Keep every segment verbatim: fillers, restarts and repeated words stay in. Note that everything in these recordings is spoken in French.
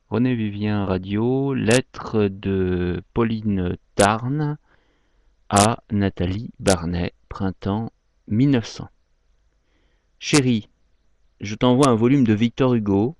René Vivien Radio, lettre de Pauline Tarn à Nathalie Barnet, printemps mille neuf cents. Chérie, je t'envoie un volume de Victor Hugo.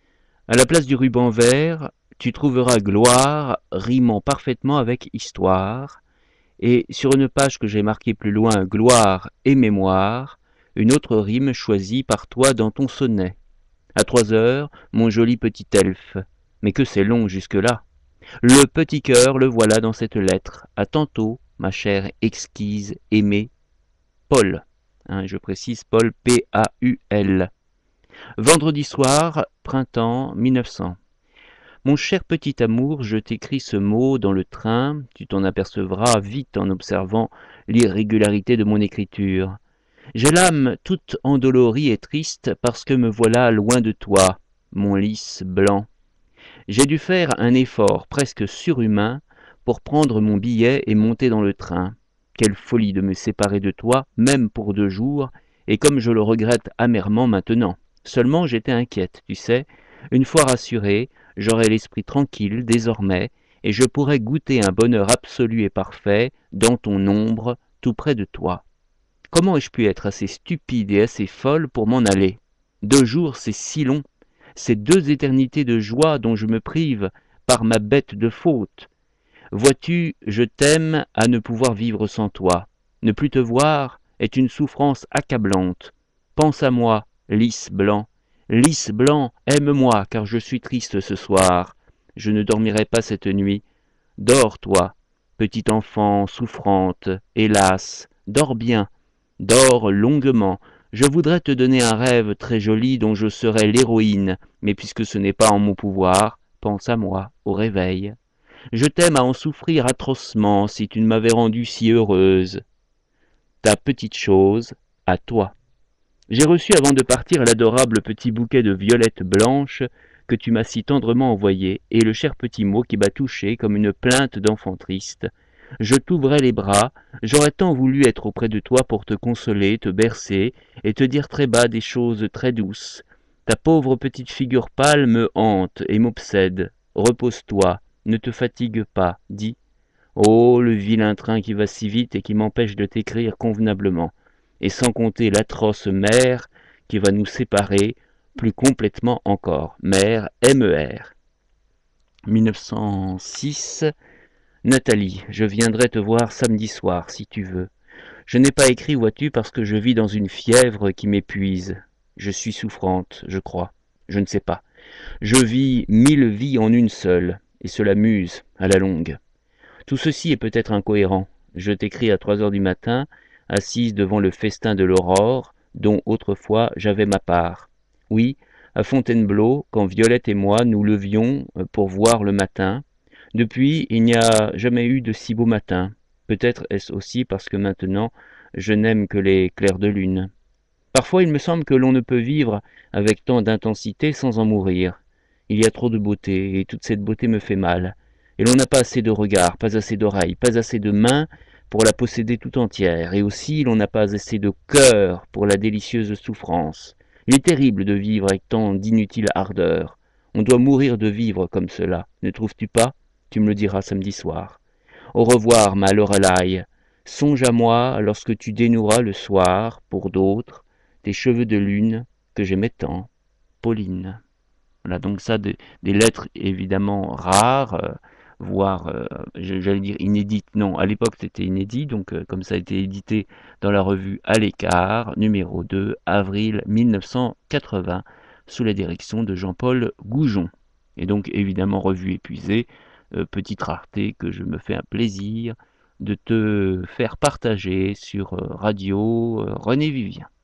À la place du ruban vert, tu trouveras gloire rimant parfaitement avec histoire, et sur une page que j'ai marquée plus loin, gloire et mémoire, une autre rime choisie par toi dans ton sonnet. À trois heures, mon joli petit elfe. Mais que c'est long jusque-là. Le petit cœur, le voilà dans cette lettre. À tantôt, ma chère exquise, aimée, Paul. Hein, je précise Paul, P A U L. Vendredi soir, printemps mille neuf cents. Mon cher petit amour, je t'écris ce mot dans le train, tu t'en apercevras vite en observant l'irrégularité de mon écriture. J'ai l'âme toute endolorie et triste parce que me voilà loin de toi, mon lys blanc. J'ai dû faire un effort presque surhumain pour prendre mon billet et monter dans le train. Quelle folie de me séparer de toi, même pour deux jours, et comme je le regrette amèrement maintenant. Seulement j'étais inquiète, tu sais. Une fois rassurée, j'aurai l'esprit tranquille désormais, et je pourrai goûter un bonheur absolu et parfait dans ton ombre, tout près de toi. Comment ai-je pu être assez stupide et assez folle pour m'en aller? Deux jours, c'est si long. Ces deux éternités de joie dont je me prive par ma bête de faute. Vois-tu, je t'aime à ne pouvoir vivre sans toi. Ne plus te voir est une souffrance accablante. Pense à moi, lys blanc. Lys blanc, aime-moi, car je suis triste ce soir. Je ne dormirai pas cette nuit. Dors, toi, petit enfant souffrante, hélas, dors bien, dors longuement. Je voudrais te donner un rêve très joli dont je serais l'héroïne, mais puisque ce n'est pas en mon pouvoir, pense à moi, au réveil. Je t'aime à en souffrir atrocement si tu ne m'avais rendue si heureuse. Ta petite chose, à toi. J'ai reçu avant de partir l'adorable petit bouquet de violettes blanches que tu m'as si tendrement envoyé, et le cher petit mot qui m'a touché comme une plainte d'enfant triste. Je t'ouvrais les bras, j'aurais tant voulu être auprès de toi pour te consoler, te bercer, et te dire très bas des choses très douces. Ta pauvre petite figure pâle me hante et m'obsède. Repose-toi, ne te fatigue pas, dis. Oh, le vilain train qui va si vite et qui m'empêche de t'écrire convenablement, et sans compter l'atroce mer qui va nous séparer plus complètement encore. Mer, M E R. mille neuf cent six. Nathalie, je viendrai te voir samedi soir, si tu veux. Je n'ai pas écrit, vois-tu, parce que je vis dans une fièvre qui m'épuise. Je suis souffrante, je crois. Je ne sais pas. Je vis mille vies en une seule, et cela m'use, à la longue. Tout ceci est peut-être incohérent. Je t'écris à trois heures du matin, assise devant le festin de l'aurore, dont autrefois j'avais ma part. Oui, à Fontainebleau, quand Violette et moi nous levions pour voir le matin. Depuis, il n'y a jamais eu de si beau matin. Peut-être est-ce aussi parce que maintenant je n'aime que les clairs de lune. Parfois il me semble que l'on ne peut vivre avec tant d'intensité sans en mourir. Il y a trop de beauté, et toute cette beauté me fait mal. Et l'on n'a pas assez de regards, pas assez d'oreilles, pas assez de mains pour la posséder tout entière, et aussi l'on n'a pas assez de cœur pour la délicieuse souffrance. Il est terrible de vivre avec tant d'inutile ardeur. On doit mourir de vivre comme cela, ne trouves-tu pas? Tu me le diras samedi soir. Au revoir, ma Lorelai. Songe à moi lorsque tu dénoueras le soir, pour d'autres, tes cheveux de lune que j'aimais tant. Pauline. Voilà, donc ça, des, des lettres évidemment rares, euh, voire, euh, j'allais dire inédites. Non, à l'époque c'était inédit, donc euh, comme ça a été édité dans la revue À l'écart, numéro deux, avril mille neuf cent quatre-vingts, sous la direction de Jean-Paul Goujon. Et donc évidemment revue épuisée, euh, petite rareté que je me fais un plaisir de te faire partager sur euh, Radio euh, René Vivien.